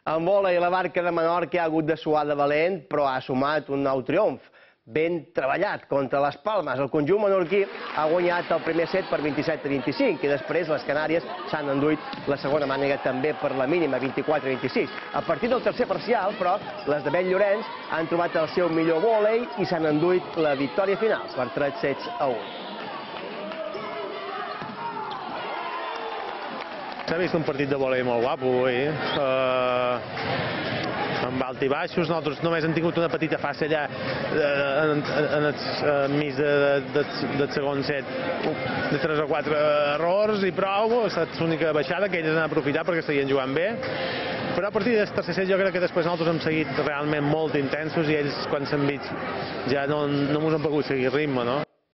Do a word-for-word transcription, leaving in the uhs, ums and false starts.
En vòlei, la Barca de Menorca ha hagut de suar de valent, però ha sumat un nou triomf. Ben treballat contra les Palmes. El conjunt menorquí ha guanyat el primer set per vint-i-set a vint-i-cinc i després les Canàries s'han enduit la segona màniga també per la mínima, vint-i-quatre a vint-i-sis. A partir del tercer parcial, però, les de Bell Llorenç han trobat el seu millor vòlei i s'han enduit la victòria final per tres sets a un. S'ha vist un partit de vòlei molt guapo avui, amb alt i baixos. Nosaltres només hem tingut una petita fase allà en el mig del segon set, de tres o quatre errors i prou. Ha estat l'única baixada que ells han aprofitat perquè seguien jugant bé. Però a partir del tercer set jo crec que després nosaltres hem seguit realment molt intensos i ells quan s'han vist ja no ens han pogut seguir ritme, no?